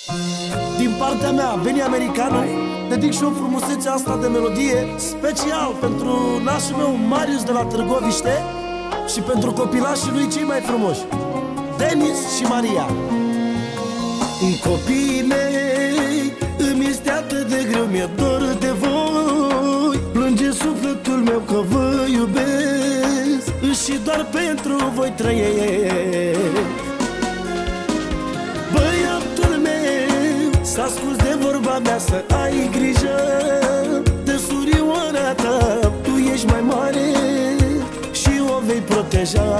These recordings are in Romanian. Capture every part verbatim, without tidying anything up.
Din partea mea, Benny Americanu, dedic și o frumusețea asta de melodie special pentru nașul meu Marius de la Târgoviște și pentru copilașii lui cei mai frumoși, Denis și Maria. Copiii mei, îmi este atât de greu, mi-e dor de voi. Plânge sufletul meu că vă iubesc și doar pentru voi trăiesc. Băiatul meu, să asculți de vorba mea, să ai grijă de surioara ta. Tu ești mai mare și o vei proteja.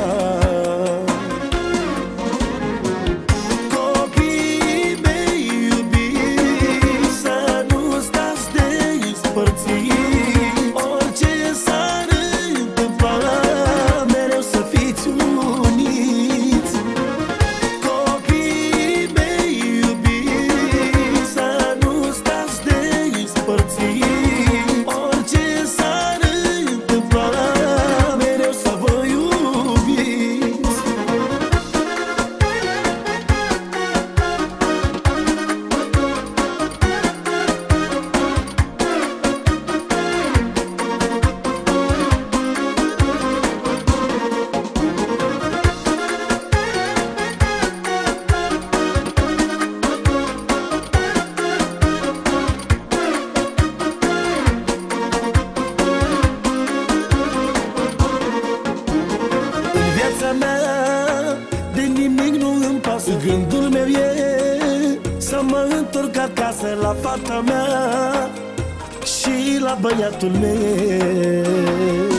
De nimic nu îmi pasă, gândul meu e să mă întorc acasă la fata mea și la băiatul meu.